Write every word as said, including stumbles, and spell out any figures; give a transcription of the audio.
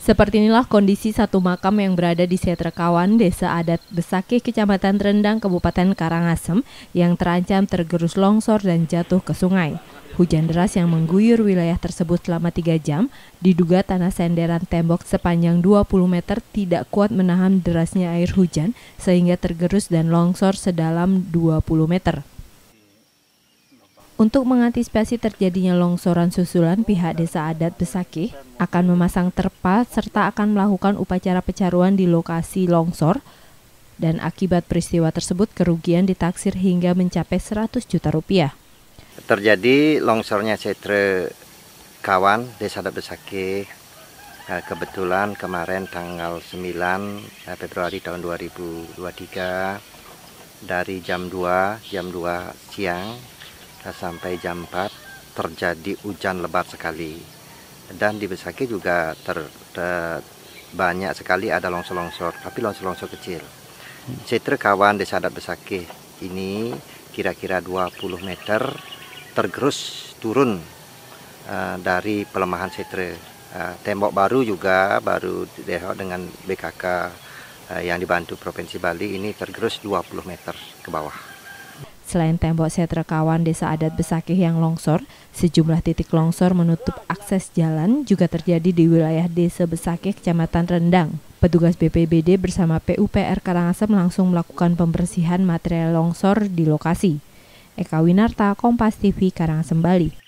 Seperti inilah kondisi satu makam yang berada di Setrekawan, Desa Adat Besakih, Kecamatan Rendang, Kabupaten Karangasem, yang terancam tergerus longsor dan jatuh ke sungai. Hujan deras yang mengguyur wilayah tersebut selama tiga jam, diduga tanah senderan tembok sepanjang dua puluh meter tidak kuat menahan derasnya air hujan, sehingga tergerus dan longsor sedalam dua puluh meter. Untuk mengantisipasi terjadinya longsoran susulan, pihak Desa Adat Besakih akan memasang terpal serta akan melakukan upacara pecaruan di lokasi longsor, dan akibat peristiwa tersebut kerugian ditaksir hingga mencapai seratus juta rupiah. Terjadi longsornya Setrekawan, Desa Adat Besakih, kebetulan kemarin tanggal sembilan Februari tahun dua ribu dua puluh tiga dari jam dua siang sampai jam empat terjadi hujan lebat sekali, dan di Besakih juga ter, ter, banyak sekali ada longsor-longsor, tapi longsor-longsor kecil. Setrekawan Desa Adat Besakih ini kira-kira dua puluh meter tergerus turun uh, dari pelemahan setre. Uh, tembok baru juga baru dengan B K K uh, yang dibantu Provinsi Bali ini tergerus dua puluh meter ke bawah. Selain tembok Setrekawan Desa Adat Besakih yang longsor, sejumlah titik longsor menutup akses jalan juga terjadi di wilayah Desa Besakih, Kecamatan Rendang. Petugas B P B D bersama P U P R Karangasem langsung melakukan pembersihan material longsor di lokasi. Eka Winarta, Kompas T V, Karangasem, Bali.